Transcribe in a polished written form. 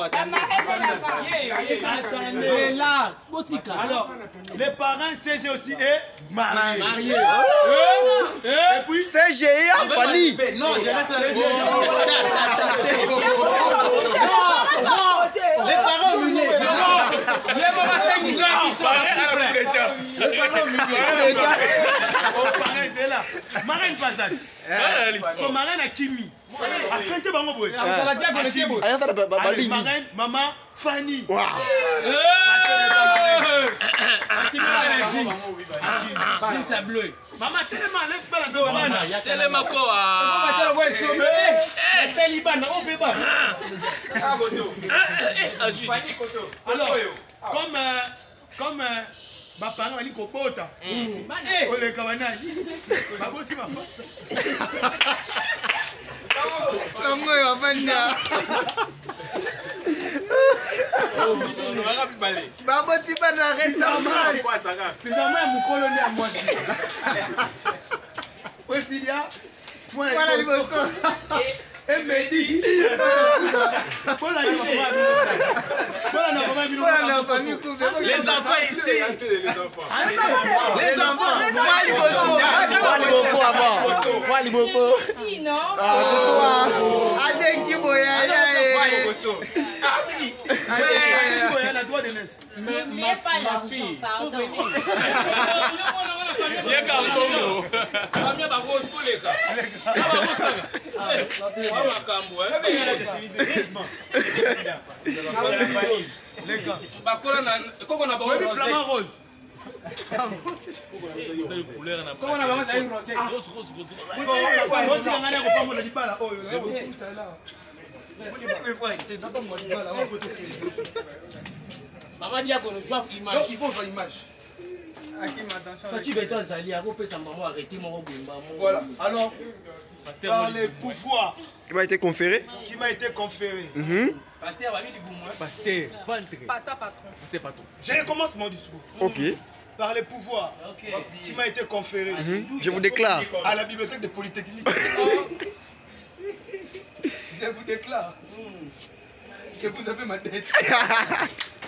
Attendez. C'est là, Botika. Alors, les parents CG aussi est marié. Et puis CG en famille. Non, je laisse les parents munis. les mamans techniciens qui sont c'est là. Marraine Bazak. Parce que marraine a Kimi. A fêté bango boy. Marraine, maman Fanny. jeans à bleu. Maman tellement lève pas la maman. Tellement quoi. Alors, comme ma parent m'a dit qu'on pote. On les cabanani. Ma bosse m'a fait Les enfants ici. Les enfants. N'oubliez pas l'argent, pardon. Les gars. Rose. Maman dit qu'on doit image. Il faut une image. Voilà. Alors, par les pouvoirs Qui m'a été conféré. qui m'a été conféré, je recommence mon discours. Ok. Par les pouvoirs qui m'a été conféré Je vous déclare. à la bibliothèque de Polytechnique. Je vous déclare que vous avez ma dette.